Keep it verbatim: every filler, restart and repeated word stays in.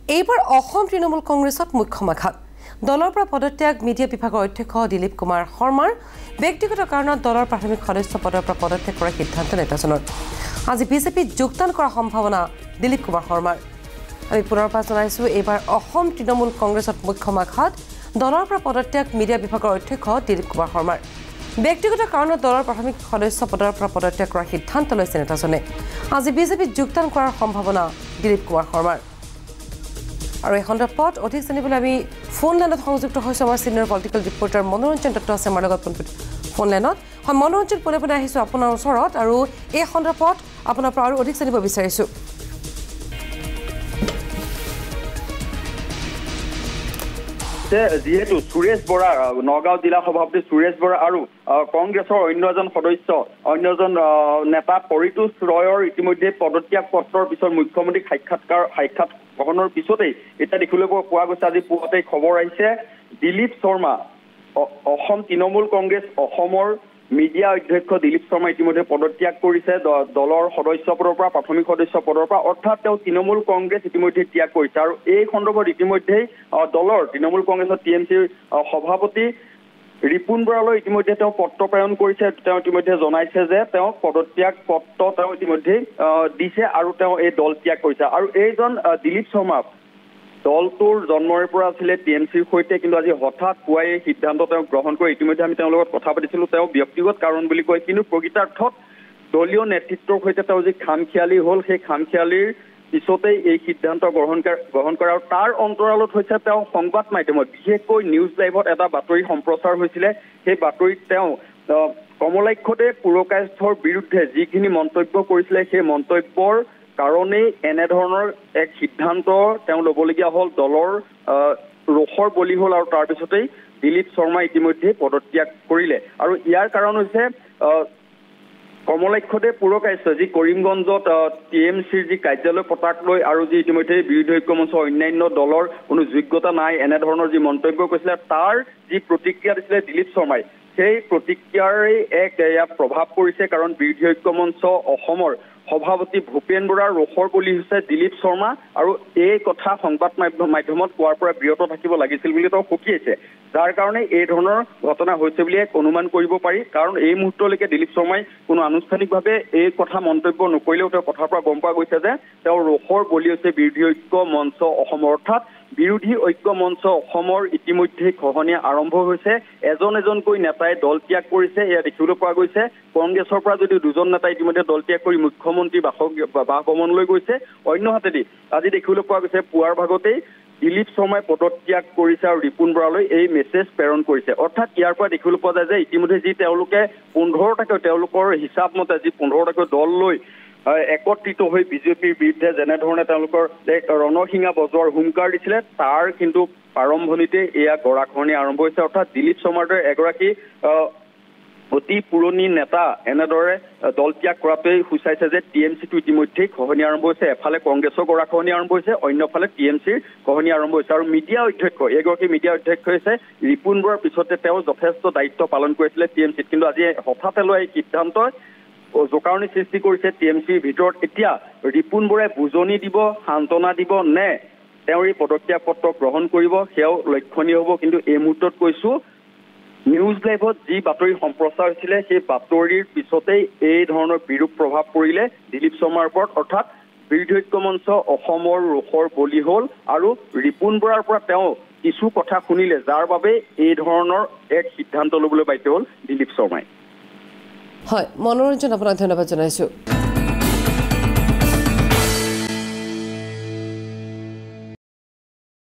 এইবাৰ অসম তৃণমূল কংগ্ৰেছত মুখ্য মাখাত দলৰ পৰা পদত্যাগ মিডিয়া বিভাগৰ অধ্যক্ষ দিলীপ কুমাৰ শৰ্মাৰ ব্যক্তিগত কাৰণত দলৰ প্ৰাথমিক সদস্য পদৰ পৰা পদত্যাগ কৰাৰ সিদ্ধান্ত নেতাজনৰ আজি বিজেপিত যোগদান কৰাৰ সম্ভাৱনা দিলীপ কুমাৰ শৰ্মাৰ আমি পুনৰ পৰা জনাইছো এইবাৰ অসম তৃণমূল কংগ্ৰেছত মুখ্য মাখাত দলৰ পৰা পদত্যাগ মিডিয়া বিভাগৰ অধ্যক্ষ দিলীপ কুমাৰ শৰ্মাৰ ব্যক্তিগত কাৰণত দলৰ প্ৰাথমিক সদস্য পদৰ পৰা পদত্যাগ কৰাৰ সিদ্ধান্ত লৈছে নেতাজনে আজি বিজেপিত যোগদান কৰাৰ সম্ভাৱনা দিলীপ কুমাৰ শৰ্মাৰ আৰু এই সন্দৰ্ভত অধিক জানিবলৈ আমি ফোন লাইনত সংযুক্ত হৈছোঁ আমাৰ সিনিয়ৰ পলিটিকেল ৰিপৰ্টাৰ মনোৰঞ্জন দত্ত আছে আমাৰ লগত ফোন লাইনত হয় মনোৰঞ্জন পোনে পোনে আহিছোঁ আপোনাৰ ওচৰত আৰু এই সন্দৰ্ভত আপোনাৰ পৰা আৰু অধিক জানিব বিচাৰিছোঁ যিহেতু সুৰেশ বৰা নগাঁও জিলা সভাপতি সুৰেশ বৰা আৰু কংগ্ৰেছৰ অন্য এজন সদস্য অন্য এজন নেতা পৰিতোষ ৰয়ৰ ইতিমধ্যে পদত্যাগ পত্ৰৰ পিছত মুখ্যমন্ত্ৰীক সাক্ষাৎকাৰ সাক্ষাৎ গ্ৰহণৰ পিছতেই এতিয়া দেখিবলৈ পোৱা গৈছে আজি পুৱাতে খবৰ আহিছে দিলীপ শৰ্মা অসম তৃণমূল কংগ্ৰেছ অসমৰ মিডিয়া অধ্যক্ষ দিলীপ শৰ্মা ইতিমধ্যে পদত্যাগ কৰিছে দলৰ সদস্য পদৰ পৰা প্ৰাথমিক সদস্য পদৰ পৰা অৰ্থাৎ তেওঁ তৃণমূল কংগ্ৰেছ ইতিমধ্যে ত্যাগ কৰিছে আৰু এই সন্দৰ্ভত ইতিমধ্যেই দলৰ তৃণমূল কংগ্ৰেছৰ টি এম চিৰ সভাপতি ৰিপুণ বৰালৈ ইতিমধ্যে তেওঁ পত্ৰ প্ৰেৰণ কৰিছে তেওঁ ইতিমধ্যে জনাইছে যে তেওঁ পদত্যাগ পত্ৰ তেওঁ ইতিমধ্যে দিছে আৰু তেওঁ এই দল ত্যাগ কৰিছে আৰু এইজন দিলীপ শৰ্মা দলটোৰ জন্মৰে পৰা আছিলে টি এম চিৰ সৈতে কিন্তু আজি হঠাৎ পুৱাই এই সিদ্ধান্ত তেওঁ গ্ৰহণ কৰি ইতিমধ্যে আমি তেওঁৰ লগত কথা পাতিছিলোঁ তেওঁ ব্যক্তিগত কাৰণ বুলি কয় কিন্তু প্ৰকৃতাৰ্থত দলীয় নেতৃত্বৰ সৈতে তেওঁ যি খামখিয়ালি হ'ল সেই খামখিয়ালিৰ পিছতেই এই সিদ্ধান্ত গ্ৰহণ গ্ৰহণ কৰে আৰু তাৰ অন্তৰালত হৈছে তেওঁ সংবাদ মাধ্যমত বিশেষকৈ নিউজ লাইভত এটা বাতৰি সম্প্ৰচাৰ হৈছিলে সেই বাতৰিত তেওঁ কমলাক্ষদে পুৰকায়স্থৰ বিৰুদ্ধে যিখিনি মন্তব্য কৰিছিলে সেই মন্তব্যৰ কাৰণেই এনেধৰণৰ এক সিদ্ধান্ত তেওঁ ল'বলগীয়া হ'ল দলৰ ৰোষৰ বলি হ'ল আৰু তাৰপিছতেই দিলীপ শৰ্মা ইতিমধ্যে পদত্যাগ কৰিলে আৰু ইয়াৰ কাৰণ হৈছে কমলাক্ষদে পুৰকায়স্থ যি কৰিমগঞ্জত টি এম চিৰ যি কাৰ্যালয় পতাক লৈ আৰু যি ইতিমধ্যে বিৰোধী ঐক্য মঞ্চৰ অন্যান্য দলৰ কোনো যোগ্যতা নাই এনেধৰণৰ যি মন্তব্য কৰিছিলে তাৰ যি প্ৰতিক্ৰিয়া দিছিলে দিলীপ শৰ্মাই সেই প্ৰতিক্ৰিয়াৰে এক ইয়াত প্ৰভাৱ পৰিছে কাৰণ বিৰোধী ঐক্য মঞ্চ অসমৰ সভাপতি ভূপেন বৰাৰ ৰোষৰ বলি হৈছে দিলীপ শৰ্মা আৰু এই কথা সংবাদ মাধ্যমত কোৱাৰ পৰা বিৰত থাকিব লাগিছিল বুলি তেওঁ সকীয়াইছে যাৰ কাৰণে এই ধৰণৰ ঘটনা হৈছে বুলি এক অনুমান কৰিব পাৰি কাৰণ এই মুহূৰ্তলৈকে দিলীপ শৰ্মাই কোনো আনুষ্ঠানিকভাৱে এই কথা মন্তব্য নকৰিলেও তেওঁ কথাৰ পৰা গম পোৱা গৈছে যে তেওঁৰ ৰোষৰ বলি হৈছে বিৰোধী ঐক্য মঞ্চ অসমৰ অৰ্থাৎ বিৰোধী ঐক্য মঞ্চ অসমৰ ইতিমধ্যে খহনীয়া আৰম্ভ হৈছে এজন এজনকৈ নেতাই দল ত্যাগ কৰিছে এয়া দেখিবলৈ পোৱা গৈছে কংগ্ৰেছৰ পৰা যদি দুজন নেতাই ইতিমধ্যে দল ত্যাগ কৰি মুখ্যমন্ত্ৰী বাসভৱনলৈ গৈছে অন্যহাতেদি আজি দেখিবলৈ পোৱা গৈছে পুৱাৰ ভাগতেই দিলীপ শৰ্মাই পদত্যাগ কৰিছে আৰু ৰিপুণ বৰালৈ এই মেছেজ প্ৰেৰণ কৰিছে অৰ্থাৎ ইয়াৰ পৰা দেখিবলৈ পোৱা যায় যে ইতিমধ্যে যি তেওঁলোকে পোন্ধৰটাকৈ তেওঁলোকৰ হিচাপ মতে যি পোন্ধৰটাকৈ দল লৈ একত্ৰিত হৈ বিজেপিৰ বিৰুদ্ধে যেনেধৰণে তেওঁলোকৰ এক ৰণসিঙা বজোৱাৰ হুংকাৰ দিছিলে তাৰ কিন্তু প্ৰাৰম্ভণিতে এয়া গৰাখহনীয়া আৰম্ভ হৈছে অৰ্থাৎ দিলীপ শৰ্মাৰ দৰে এগৰাকী অতি পুৰণি নেতা এনেদৰে দল ত্যাগ কৰাটোৱেই সূচাইছে যে টি এম চিটো ইতিমধ্যেই খহনীয়া আৰম্ভ হৈছে এফালে কংগ্ৰেছৰ গৰাখহনীয়া আৰম্ভ হৈছে অন্যফালে টি এম চিৰ খহনীয়া আৰম্ভ হৈছে আৰু মিডিয়া অধ্যক্ষ এগৰাকী মিডিয়া অধ্যক্ষ হৈছে ৰিপুণ বৰাৰ পিছতে তেওঁ যথেষ্ট দায়িত্ব পালন কৰিছিলে টি এম চিত কিন্তু আজি হঠাতে লোৱা এই সিদ্ধান্তই জোকাৰণি সৃষ্টি কৰিছে টি এম চিৰ ভিতৰত এতিয়া ৰিপুণ বৰাই বুজনি দিব সান্তনা দিব নে তেওঁৰ এই পদত্যাগ পত্ৰ গ্ৰহণ কৰিব সেয়াও লক্ষণীয় হ'ব কিন্তু এই মুহূৰ্তত কৈছোঁ নিউজ লাইভত যি বাতৰি সম্প্ৰচাৰ হৈছিলে সেই বাতৰিৰ পিছতেই এই ধৰণৰ বিৰূপ প্ৰভাৱ পৰিলে দিলীপ শৰ্মাৰ ওপৰত অৰ্থাৎ বিৰোধী ঐক্য মঞ্চ অসমৰ ৰোষৰ বলি হ'ল আৰু ৰিপুণ বৰাৰ পৰা তেওঁ কিছু কথা শুনিলে যাৰ বাবে এই ধৰণৰ এক সিদ্ধান্ত ল'বলৈ বাধ্য হ'ল দিলীপ শৰ্মাই হয় মনোৰঞ্জন আপোনাক ধন্যবাদ জনাইছোঁ